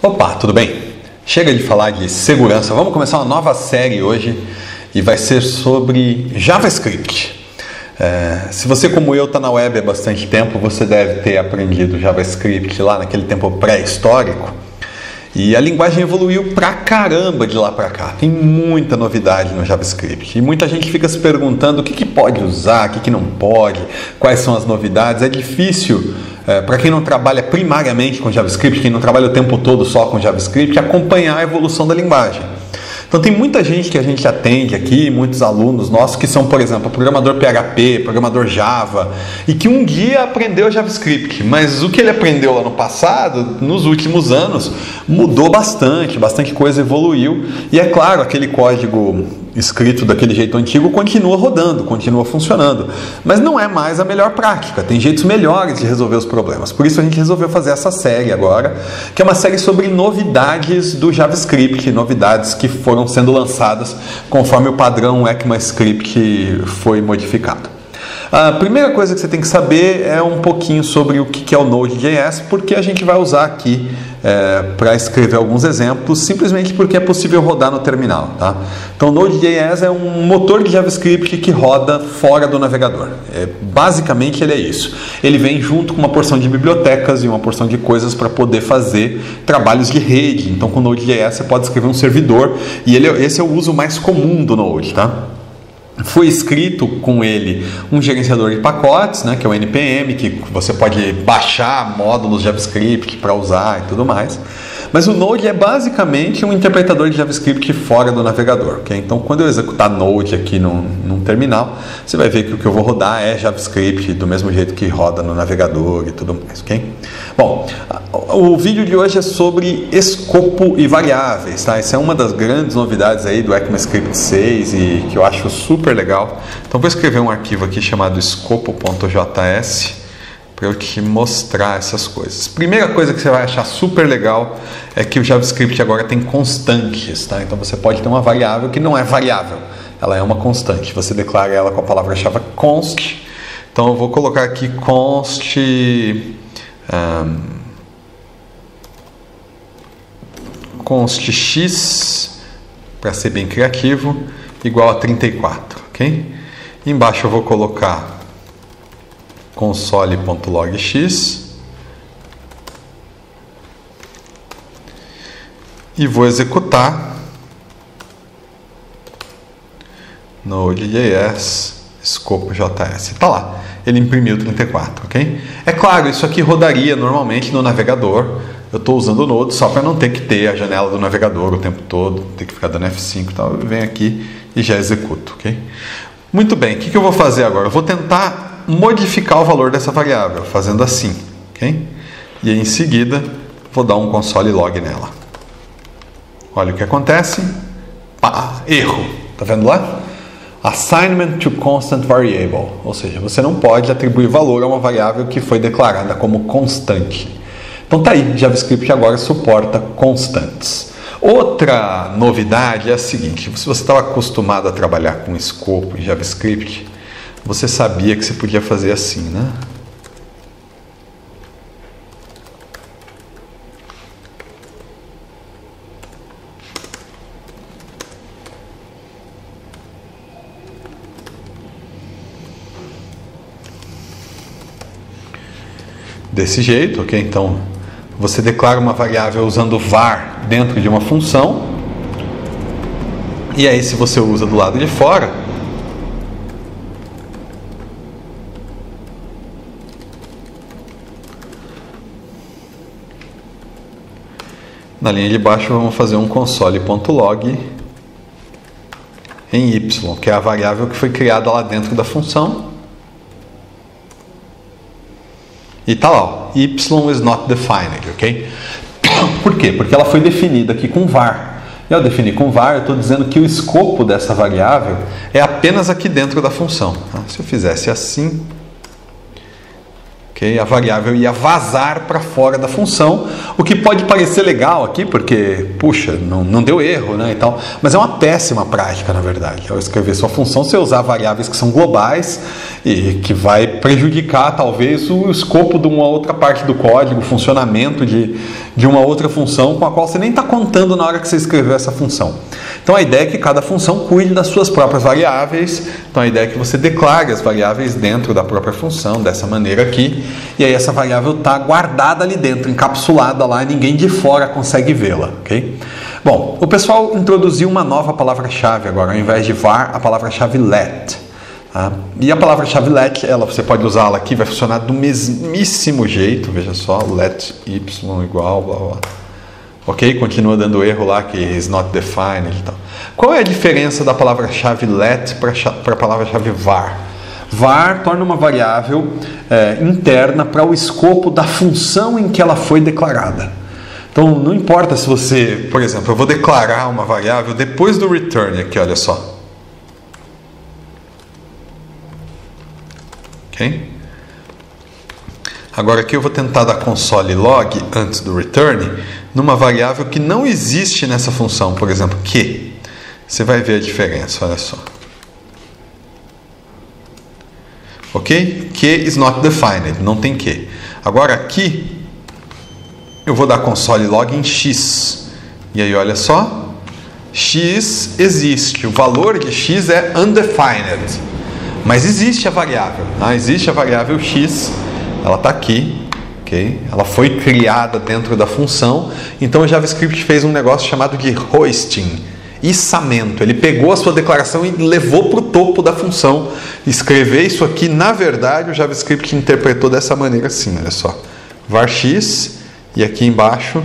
Opa, tudo bem? Chega de falar de segurança, vamos começar uma nova série hoje e vai ser sobre JavaScript. Se você, como eu, está na web há bastante tempo, você deve ter aprendido JavaScript lá naquele tempo pré-histórico. E a linguagem evoluiu pra caramba de lá pra cá. Tem muita novidade no JavaScript. E muita gente fica se perguntando o que pode usar, o que não pode, quais são as novidades. É difícil, para quem não trabalha primariamente com JavaScript, quem não trabalha o tempo todo só com JavaScript, acompanhar a evolução da linguagem. Então tem muita gente que a gente atende aqui, muitos alunos nossos que são, por exemplo, programador PHP, programador Java, e que um dia aprendeu JavaScript, mas o que ele aprendeu lá no passado, nos últimos anos, mudou bastante coisa evoluiu, e é claro, aquele código escrito daquele jeito antigo continua rodando, continua funcionando, mas não é mais a melhor prática, tem jeitos melhores de resolver os problemas. Por isso a gente resolveu fazer essa série agora, que é uma série sobre novidades do JavaScript, novidades que foram sendo lançadas conforme o padrão ECMAScript foi modificado. A primeira coisa que você tem que saber é um pouquinho sobre o que é o Node.js, porque a gente vai usar aqui para escrever alguns exemplos, simplesmente porque é possível rodar no terminal. Tá? Então, o Node.js é um motor de JavaScript que roda fora do navegador. Basicamente, ele é isso. Ele vem junto com uma porção de bibliotecas e uma porção de coisas para poder fazer trabalhos de rede. Então, com o Node.js você pode escrever um servidor e esse é o uso mais comum do Node. Tá? Foi escrito com ele um gerenciador de pacotes, né, que é o NPM, que você pode baixar módulos JavaScript para usar e tudo mais. Mas o Node é basicamente um interpretador de JavaScript fora do navegador. Okay? Então, quando eu executar Node aqui num terminal, você vai ver que o que eu vou rodar é JavaScript, do mesmo jeito que roda no navegador e tudo mais. Okay? Bom, o vídeo de hoje é sobre escopo e variáveis. Tá? Essa é uma das grandes novidades aí do ECMAScript 6 e que eu acho super legal. Então, vou escrever um arquivo aqui chamado escopo.js para eu te mostrar essas coisas. Primeira coisa que você vai achar super legal é que o JavaScript agora tem constantes. Tá? Então, você pode ter uma variável que não é variável. Ela é uma constante. Você declara ela com a palavra-chave const. Então, eu vou colocar aqui const... const x, para ser bem criativo, igual a 34, ok? Embaixo eu vou colocar console.logx e vou executar Node.js escopo.js. Está lá, ele imprimiu 34, ok? É claro, isso aqui rodaria normalmente no navegador. Eu estou usando o Node só para não ter que ter a janela do navegador o tempo todo, ter que ficar dando F5 e tal. Eu venho aqui e já executo, ok? Muito bem, o que eu vou fazer agora? Eu vou tentar modificar o valor dessa variável, fazendo assim, ok? E aí, em seguida, vou dar um console log nela. Olha o que acontece. Pá, erro. Tá vendo lá? Assignment to constant variable. Ou seja, você não pode atribuir valor a uma variável que foi declarada como constante. Então tá aí, JavaScript agora suporta constantes. Outra novidade é a seguinte, se você estava acostumado a trabalhar com escopo em JavaScript, você sabia que você podia fazer assim, né? Desse jeito, ok? Então, você declara uma variável usando var dentro de uma função. E aí, se você usa do lado de fora, na linha de baixo vamos fazer um console.log em y, que é a variável que foi criada lá dentro da função. E tá lá, ó, y is not defined, ok? Por quê? Porque ela foi definida aqui com var. E ao definir com var, eu estou dizendo que o escopo dessa variável é apenas aqui dentro da função. Se eu fizesse assim, ok? Okay? A variável ia vazar para fora da função, o que pode parecer legal aqui, porque, puxa, não deu erro, né, e tal, mas é uma péssima prática, na verdade. Ao escrever sua função, você usar variáveis que são globais e que vai prejudicar, talvez, o escopo de uma outra parte do código, o funcionamento de uma outra função com a qual você nem está contando na hora que você escreveu essa função. Então, a ideia é que cada função cuide das suas próprias variáveis. Então, a ideia é que você declare as variáveis dentro da própria função, dessa maneira aqui. E aí, essa variável está guardada ali dentro, encapsulada lá, e ninguém de fora consegue vê-la. Okay? Bom, o pessoal introduziu uma nova palavra-chave agora. Ao invés de var, a palavra-chave let. Tá? E a palavra-chave let, você pode usá-la aqui, vai funcionar do mesmíssimo jeito. Veja só, let y igual, blá, blá. Ok? Continua dando erro lá, que is not defined e tal. Qual é a diferença da palavra-chave let para a palavra-chave var? Var torna uma variável interna para o escopo da função em que ela foi declarada. Então, não importa se você, por exemplo, eu vou declarar uma variável depois do return aqui, olha só. Ok? Agora aqui eu vou tentar dar console log antes do return numa variável que não existe nessa função, por exemplo, que. Você vai ver a diferença, olha só. Ok? Que is not defined, não tem que. Agora aqui, eu vou dar console log em x. E aí, olha só, x existe. O valor de x é undefined. Mas existe a variável. Tá? Existe a variável x, ela está aqui. Okay? Ela foi criada dentro da função. Então o JavaScript fez um negócio chamado de hoisting, içamento. Ele pegou a sua declaração e levou para o topo da função. Escrever isso aqui, na verdade, o JavaScript interpretou dessa maneira assim, olha só. Var x, e aqui embaixo,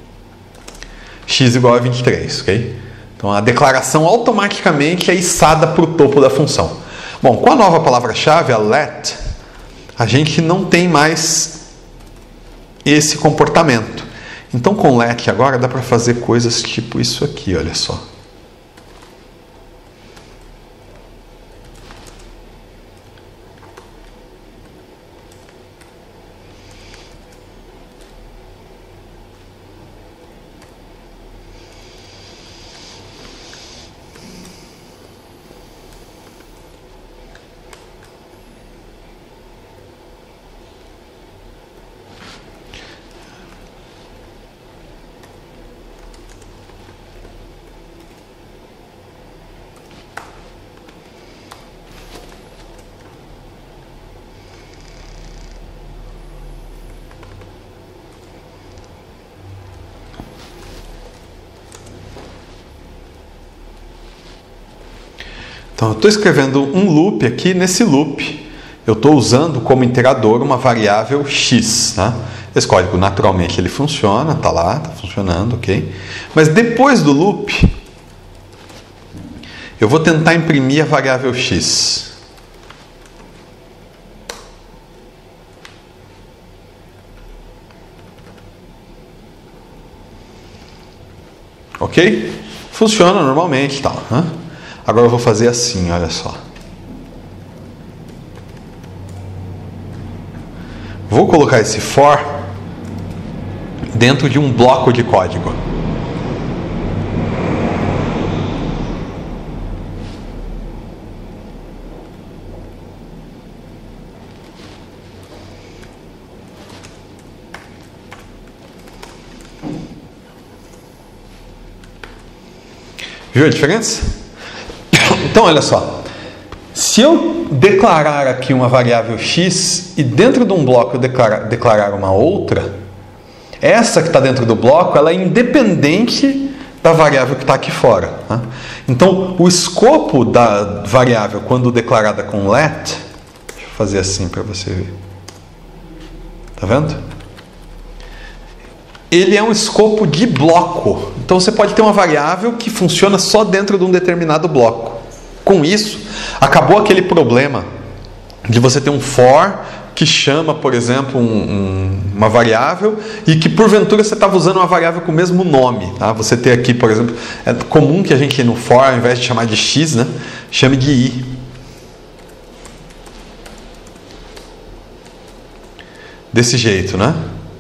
x igual a 23, ok? Então a declaração automaticamente é içada para o topo da função. Bom, com a nova palavra-chave, a let, a gente não tem mais esse comportamento. Então com let agora dá para fazer coisas tipo isso aqui, olha só. Então, eu estou escrevendo um loop aqui. Nesse loop, eu estou usando como interador uma variável x. Tá? Esse código, naturalmente, ele funciona, está lá, está funcionando, ok? Mas depois do loop, eu vou tentar imprimir a variável x. Ok? Funciona normalmente, tal. Agora eu vou fazer assim, olha só. Vou colocar esse for dentro de um bloco de código. Viu a diferença? Então, olha só, se eu declarar aqui uma variável x e dentro de um bloco eu declarar uma outra, essa que está dentro do bloco, ela é independente da variável que está aqui fora. Tá? Então, o escopo da variável, quando declarada com let, deixa eu fazer assim para você ver. Tá vendo? Ele é um escopo de bloco. Então, você pode ter uma variável que funciona só dentro de um determinado bloco. Com isso, acabou aquele problema de você ter um for que chama, por exemplo, uma variável e que, porventura, você estava usando uma variável com o mesmo nome. Tá? Você ter aqui, por exemplo, é comum que a gente no for, ao invés de chamar de x, né, chame de i. desse jeito, né?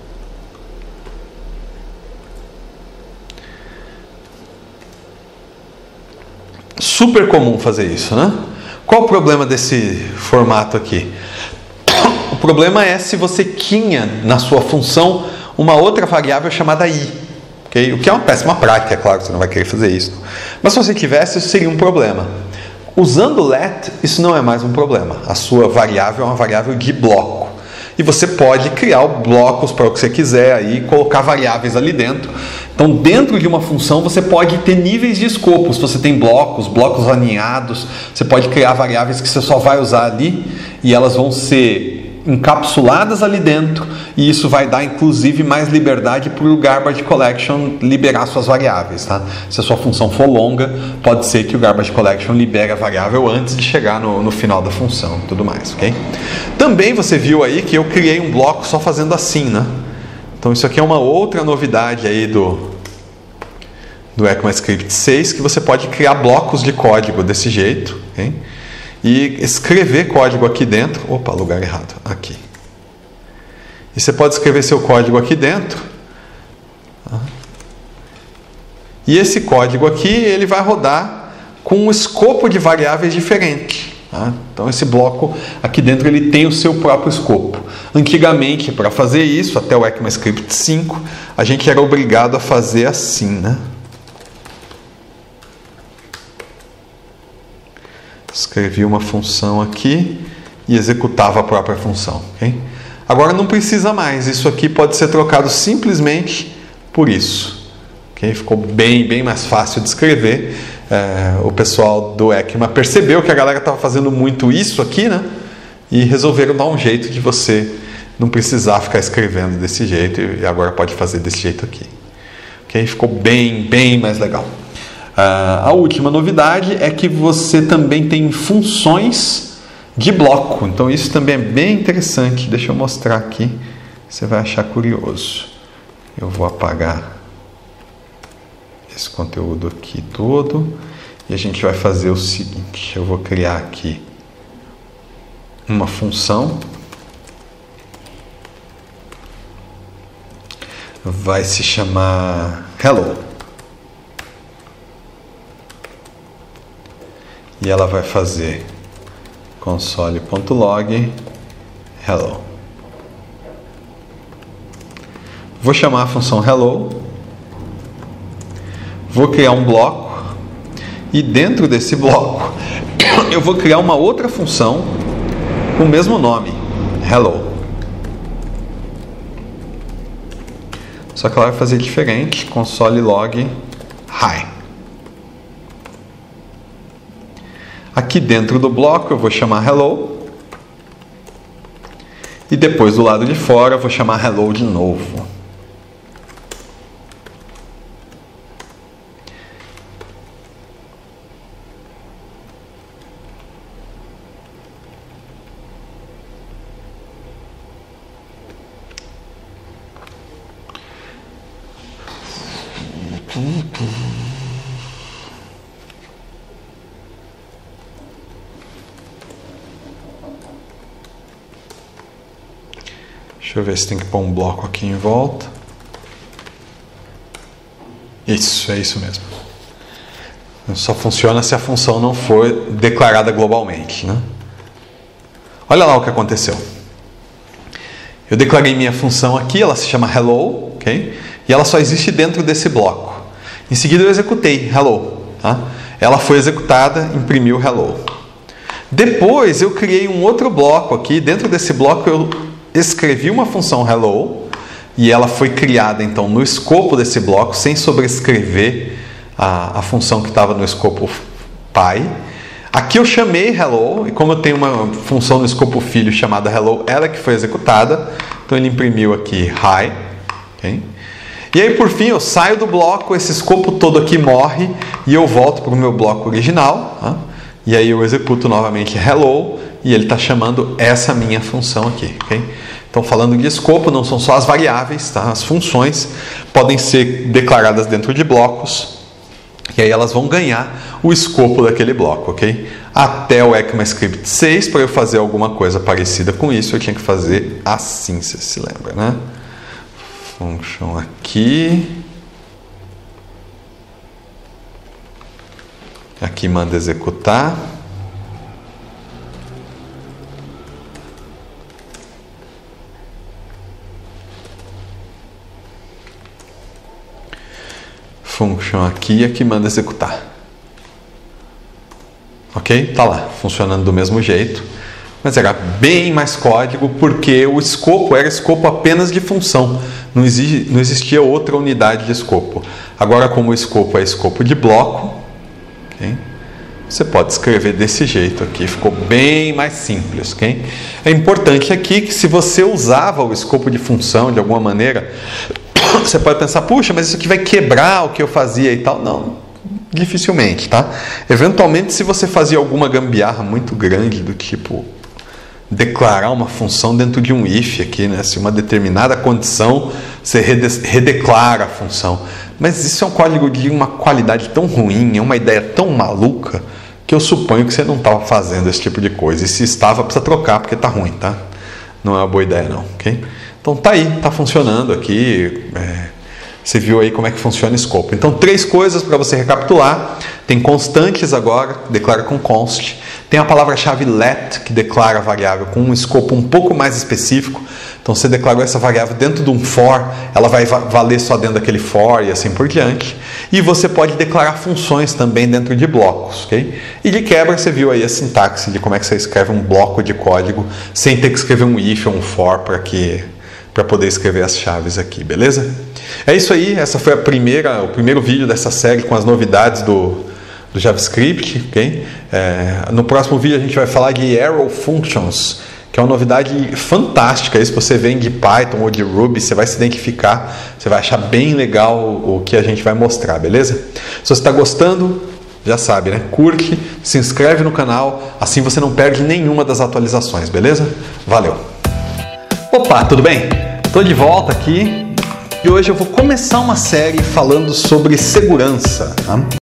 Super comum fazer isso, né? Qual o problema desse formato aqui? O problema é se você tinha na sua função uma outra variável chamada i, okay? O que é uma péssima prática, é claro que você não vai querer fazer isso. Mas se você tivesse, isso seria um problema. Usando let, isso não é mais um problema. A sua variável é uma variável de bloco. E você pode criar blocos para o que você quiser aí, colocar variáveis ali dentro. Então, dentro de uma função, você pode ter níveis de escopo. Se você tem blocos alinhados, você pode criar variáveis que você só vai usar ali e elas vão ser encapsuladas ali dentro, e isso vai dar inclusive mais liberdade para o Garbage Collection liberar suas variáveis, tá? Se a sua função for longa, pode ser que o Garbage Collection libere a variável antes de chegar no final da função e tudo mais, ok? Também você viu aí que eu criei um bloco só fazendo assim, né? Então isso aqui é uma outra novidade aí do ECMAScript 6, que você pode criar blocos de código desse jeito, ok? E escrever código aqui dentro. Opa, lugar errado. Aqui. E você pode escrever seu código aqui dentro. E esse código aqui, ele vai rodar com um escopo de variáveis diferente. Tá? Então esse bloco aqui dentro, ele tem o seu próprio escopo. Antigamente, para fazer isso, até o ECMAScript 5, a gente era obrigado a fazer assim, né? Escrevia uma função aqui e executava a própria função. Okay? Agora não precisa mais. Isso aqui pode ser trocado simplesmente por isso. Okay? Ficou bem mais fácil de escrever. O pessoal do ECMA percebeu que a galera estava fazendo muito isso aqui, né? E resolveram dar um jeito de você não precisar ficar escrevendo desse jeito. E agora pode fazer desse jeito aqui. Okay? Ficou bem mais legal. A última novidade é que você também tem funções de bloco. Então isso também é bem interessante. Deixa eu mostrar aqui. Você vai achar curioso. Eu vou apagar esse conteúdo aqui todo. E a gente vai fazer o seguinte. Eu vou criar aqui uma função. Vai se chamar hello. E ela vai fazer console.log hello. Vou chamar a função hello. Vou criar um bloco. E dentro desse bloco, eu vou criar uma outra função com o mesmo nome, hello. Só que ela vai fazer diferente, console.log hi. Aqui dentro do bloco eu vou chamar hello. E depois do lado de fora eu vou chamar hello de novo. Deixa eu ver se tem que pôr um bloco aqui em volta. Isso, é isso mesmo. Só funciona se a função não for declarada globalmente, né? Olha lá o que aconteceu. Eu declarei minha função aqui, ela se chama hello, ok? E ela só existe dentro desse bloco. Em seguida eu executei hello, tá? Ela foi executada, imprimiu hello. Depois eu criei um outro bloco aqui. Dentro desse bloco eu escrevi uma função hello e ela foi criada então no escopo desse bloco, sem sobrescrever a função que estava no escopo pai. Aqui eu chamei hello, e como eu tenho uma função no escopo filho chamada hello, ela que foi executada, então ele imprimiu aqui hi. Okay? E aí por fim eu saio do bloco, esse escopo todo aqui morre e eu volto para o meu bloco original, tá? E aí eu executo novamente hello e ele está chamando essa minha função aqui. Okay? Então, falando de escopo, não são só as variáveis, tá? As funções podem ser declaradas dentro de blocos E aí elas vão ganhar o escopo daquele bloco, ok? Até o ECMAScript 6, para eu fazer alguma coisa parecida com isso, eu tinha que fazer assim, você se lembra, né? Function aqui. Aqui manda executar. Function aqui, aqui manda executar. Ok? Tá lá, funcionando do mesmo jeito. Mas era bem mais código, porque o escopo era escopo apenas de função. Não existia outra unidade de escopo. Agora, como o escopo é escopo de bloco, okay? Você pode escrever desse jeito aqui. Ficou bem mais simples. Okay? É importante aqui que, se você usava o escopo de função de alguma maneira, você pode pensar, puxa, mas isso aqui vai quebrar o que eu fazia e tal. Não, dificilmente, tá? Eventualmente, se você fazia alguma gambiarra muito grande, do tipo declarar uma função dentro de um if aqui, né? Se uma determinada condição, você redeclara a função. Mas isso é um código de uma qualidade tão ruim, é uma ideia tão maluca, que eu suponho que você não estava fazendo esse tipo de coisa. E se estava, precisa trocar, porque está ruim, tá? Não é uma boa ideia, não, ok? Então tá aí, tá funcionando aqui. Você viu aí como é que funciona o escopo. Então, 3 coisas para você recapitular. Tem constantes agora, declara com const. Tem a palavra-chave let, que declara a variável com um escopo um pouco mais específico. Então, você declarou essa variável dentro de um for, ela vai valer só dentro daquele for e assim por diante. E você pode declarar funções também dentro de blocos, ok? E de quebra, você viu aí a sintaxe de como é que você escreve um bloco de código sem ter que escrever um if ou um for para poder escrever as chaves aqui, beleza? É isso aí, essa foi o primeiro vídeo dessa série com as novidades do JavaScript, ok? No próximo vídeo a gente vai falar de Arrow Functions, que é uma novidade fantástica. Se você vem de Python ou de Ruby, você vai se identificar, você vai achar bem legal o que a gente vai mostrar, beleza? Se você está gostando, já sabe, né? Curte, se inscreve no canal, assim você não perde nenhuma das atualizações, beleza? Valeu! Opa, tudo bem? Estou de volta aqui e hoje eu vou começar uma série falando sobre segurança. Tá?